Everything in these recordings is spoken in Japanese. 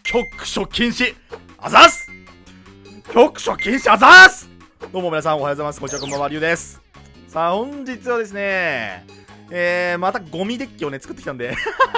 局所禁止あざーす。局所禁止あざーす。どうも皆さんおはようございます。こんにちは、こんばんは、りゅうです。さあ本日はですね、またゴミデッキをね作ってきたんで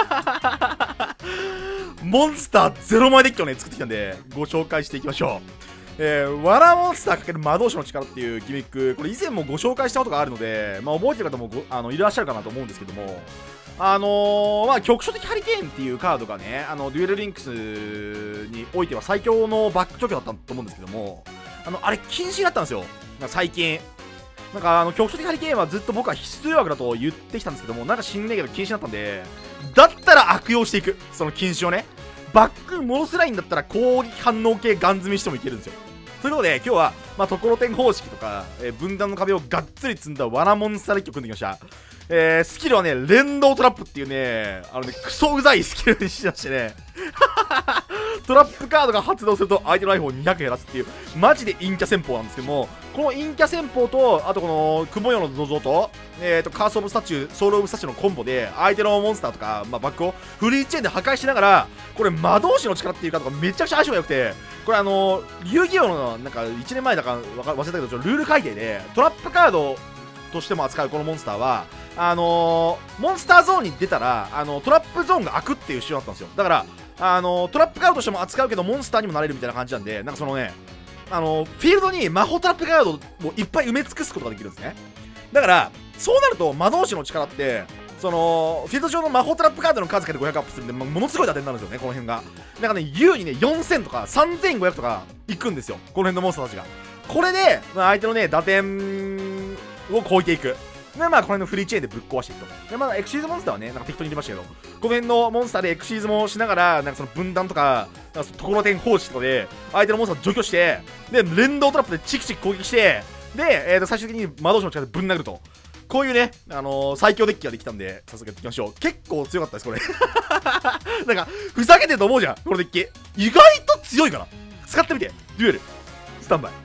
モンスター0枚デッキをね作ってきたんでご紹介していきましょう。わらモンスター×魔導士の力っていうギミック、これ以前もご紹介したことがあるので、まあ、覚えてる方もいらっしゃるかなと思うんですけども、まあ、局所的ハリケーンっていうカードがね、デュエルリンクスにおいては最強のバック除去だったと思うんですけども、あれ禁止になったんですよ、最近。なんか局所的ハリケーンはずっと僕は必須枠だと言ってきたんですけども、なんか死んねえけど禁止になったんで、だったら悪用していく、その禁止をね。バック戻せないんだったら攻撃反応系ガン積みしてもいけるんですよ。ということで今日は、まあ、ところてん方式とか、分断の壁をがっつり積んだワラモンスターデッキを組んできました。スキルはね、連動トラップっていうね、クソうざいスキルにしましてねトラップカードが発動すると相手のライフを200減らすっていうマジで陰キャ戦法なんですけども、この陰キャ戦法とあとこの雲よの土蔵とカースオブスタチュー、ソウルオブスタチューのコンボで相手のモンスターとか、まあ、バックをフリーチェーンで破壊しながら、これ魔導士の力っていうカードがめちゃくちゃ相性が良くて、これ遊戯王のなんか1年前だか忘れたけど、ルール改定でトラップカードとしても扱うこのモンスターはモンスターゾーンに出たらトラップゾーンが開くっていう仕様だったんですよ。だからトラップカードとしても扱うけどモンスターにもなれるみたいな感じなんで、なんかそのねフィールドに魔法トラップカードをいっぱい埋め尽くすことができるんですね。だからそうなると魔導士の力ってそのフィールド上の魔法トラップカードの数かで500アップするんで、ものすごい打点になるんですよね、この辺が。だからね、優にね4000とか3500とかいくんですよ、この辺のモンスターたちが。これで、まあ、相手のね打点を超えていく。で、まあ、この辺のフリーチェーンでぶっ壊していくと。で、まあ、エクシーズモンスターはね、なんか適当に言いましたけど、この辺のモンスターでエクシーズもしながら、なんかその分断とか、なんかところてん方式とかで、相手のモンスターを除去して、で、連動トラップでチクチク攻撃して、で、最終的に魔導士の力でぶん殴ると。こういうね、最強デッキができたんで、早速やっていきましょう。結構強かったです、これ。なんか、ふざけてると思うじゃん、このデッキ。意外と強いから。使ってみて、デュエル。スタンバイ。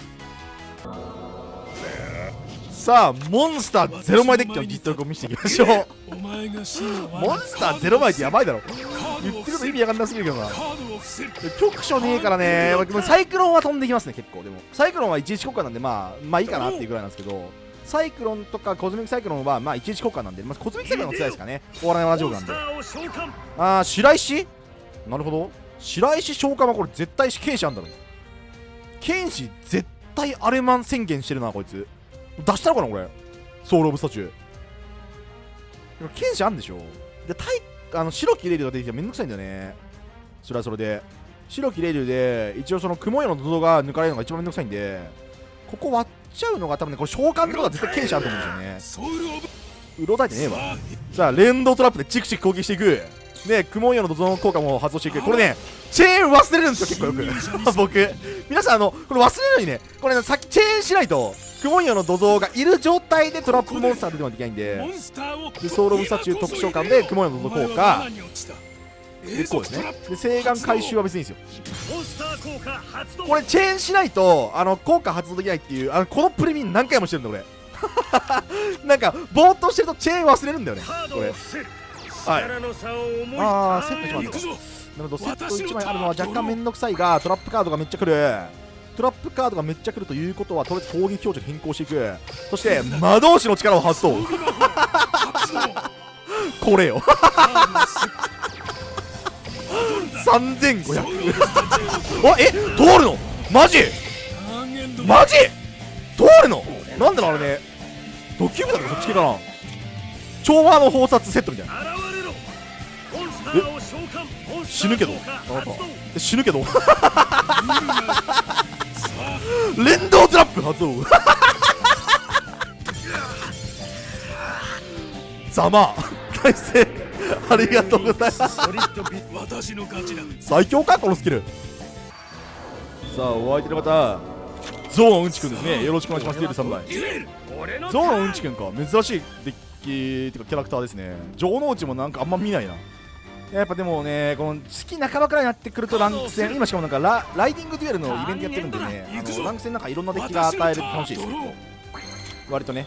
さあモンスター0枚デッキの実力を見せていきましょう。モンスター0枚ってやばいだろ、言ってること意味わかんなすぎるけどな。局所ねえからね、サイクロンは飛んできますね。結構でもサイクロンは11交換なんで、まあいいかなっていうぐらいなんですけど、サイクロンとかコズミックサイクロンはまあ11交換なんで、まあ、コズミックサイクロンの強いですかね。終わらないは丈夫なんで。白石、なるほど、白石召喚はこれ絶対剣士あんだろ。剣士絶対アレマン宣言してるなこいつ。出したのかなこれ、ソウルオブスタチュー。剣士あんでしょ。で白きレイルが出てきてめんどくさいんだよね。それはそれで白きレイルで一応その雲よの土蔵が抜かれるのが一番めんどくさいんで、ここ割っちゃうのが多分ね、これ召喚ってことは絶対剣士あると思うんですよね。うろたえてねえわ。さあ連動トラップでチクチク攻撃していく。で雲よの土蔵の効果も発動していく。これねチェーン忘れるんですよ結構よく僕皆さんこれ忘れるのにね、これねさっきチェーンしないと雲よの土蔵がいる状態でトラップモンスター出てもできないんで、ソウルオブスタチュー特召喚で雲よの土蔵効果でこうですね。で請願回収は別にいいんですよ。これチェーンしないと効果発動できないっていうこのプレミ何回もしてるんだ俺なんかぼーっとしてるとチェーン忘れるんだよねこれ。はい、セットしまった。なるほど、セット1枚あるのは若干めんどくさいが、トラップカードがめっちゃ来る。トラップカードがめっちゃ来るということは、とりあえず攻撃表示に変更していく。そして魔導士の力を発動これよ3500通るのマジ通るのなんだろうあれね、ドキューブだけどそっち系かな。調和の包殺セットみたいな。死ぬけど死ぬけど連動トラップ発動ざま大成ありがとうございます最強かこのスキル。さあお相手の方ゾウのうんちくんですね。よろしくお願いします。デュエル3枚ゾウのうんちくんか、珍しいデッキっていうかキャラクターですね。城之内もなんかあんま見ないな。やっぱでもね、この好き半ばくらいになってくるとランク戦、今しかもなんかライディングデュエルのイベントやってるんでね、ランク戦なんかいろんなデッキが与えると楽しいですよ。割とね、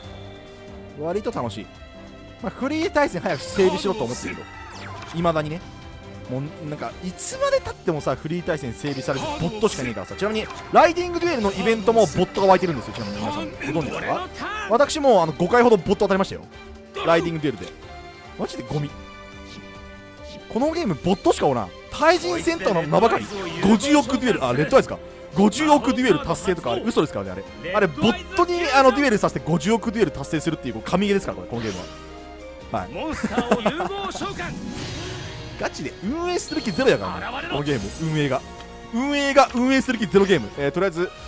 割と楽しい。まあ、フリー対戦早く整備しろと思ってると、いまだにね。 もうなんかいつまでたってもさフリー対戦整備されてボットしかねえからさ。ちなみにライディングデュエルのイベントもボットが湧いてるんですよ。ちなみに皆さんご存知ですか？私も5回ほどボット当たりましたよ、ライディングデュエルで。マジでゴミ。このゲームボットしかおらん。対人戦闘の名ばかり50億デュエル、あ、レッドアイですか、50億デュエル達成とかあれ嘘ですからね。あれボットにデュエルさせて50億デュエル達成するっていう神ゲーですから、このゲームは。はい、モンスターを融合召喚ガチで運営する気ゼロやからね、このゲーム。運営する気ゼロゲーム。とりあえず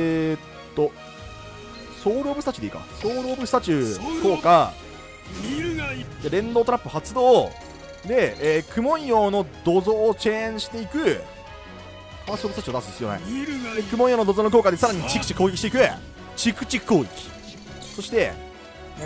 ソウルオブスタチューでいいか。ソウルオブスタチュー効果で連動トラップ発動で、クモン用の土蔵をチェーンしていく。ファーストオブスタチューを出す必要ない。でクモン用の土蔵の効果でさらにチクチク攻撃していく。チクチク攻撃。そしてク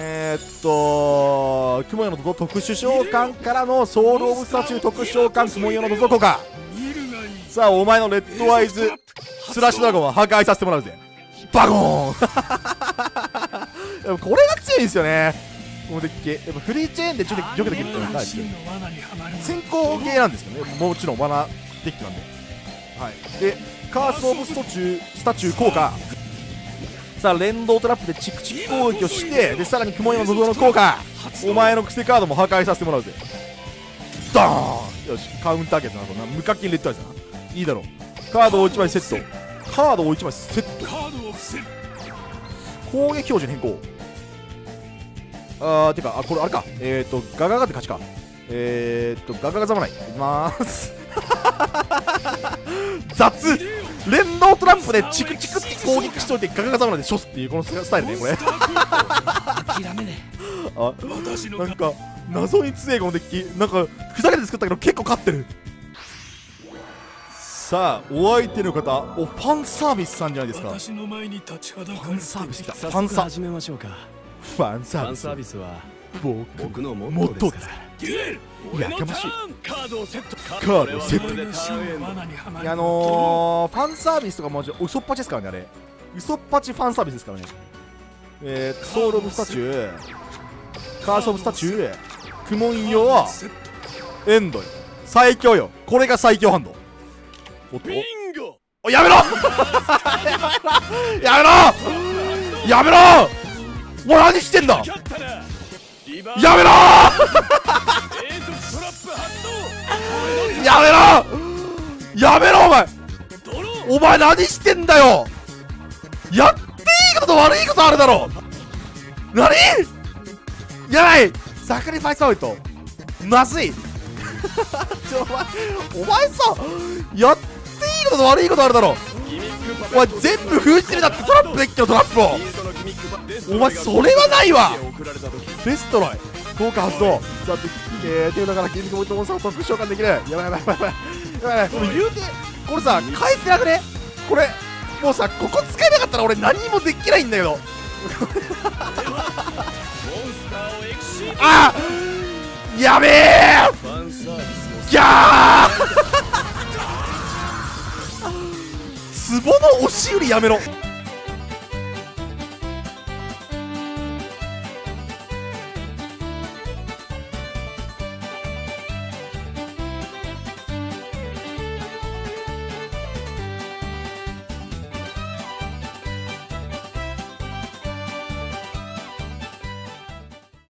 モン用の土蔵特殊召喚からのソウルオブスタチュー特殊召喚クモン用の土蔵効果。さあお前のレッドアイズスラッシュドラゴンは破壊させてもらうぜ。バゴーンでもこれが強いんですよね、このデッキ。やっぱフリーチェーンでちょっと除去できるっていうのはないですよ。先行系なんですけどね、もちろん罠デッキなんで。はい、でカースオブスタチュー効果。さあ連動トラップでチクチク攻撃をして、でさらに雲山の土蔵の効果。お前の癖カードも破壊させてもらうぜ。ドーン。よしカウンターゲットなどな、無課金レッドアイスだな。いいだろう。カードを1枚セット。カードを1枚セット。攻撃表示変更。てかこれあれか、ガガガって勝ちか。ガガガざまないいきまーす雑。連動トラップでチクチクって攻撃しといてガガガざまないで処すっていうこのスタイルね、これあ、なんか謎に強いこのデッキ。なんかふざけて作ったけど結構勝ってる。さあお相手の方、ファンサービスさんじゃないですか。ファンサービス来た。ファンサービス。ファンサービスは僕のモットーですから。やかましい。カードをセット。いやファンサービスとかも嘘っぱちですからね、あれ。嘘っぱちファンサービスですからね。ソウルオブスタチュー、カースオブスタチュー、クモン用エンドよ。最強よ、これが最強ハンド。おっとお、やめろやめろやめろもう何してんだ、やめろやめろやめろお前何してんだよ。やっていいことと悪いことあるだろ。何やばい、サクリファイスポイントまずいお前さ、やっていいことと悪いことあるだろ。お前全部封じてるだって、トラップデッキのトラップを。お前それはないわ。デストロイ効果発動。さて手札から筋肉モンスターを特殊召喚できる。やばいやばいやばいやばいやばい。これ言うてこれさ返せなくね。これもうさここ使えなかったら俺何もできないんだけどあっやべえギャーツボの押し売りやめろ。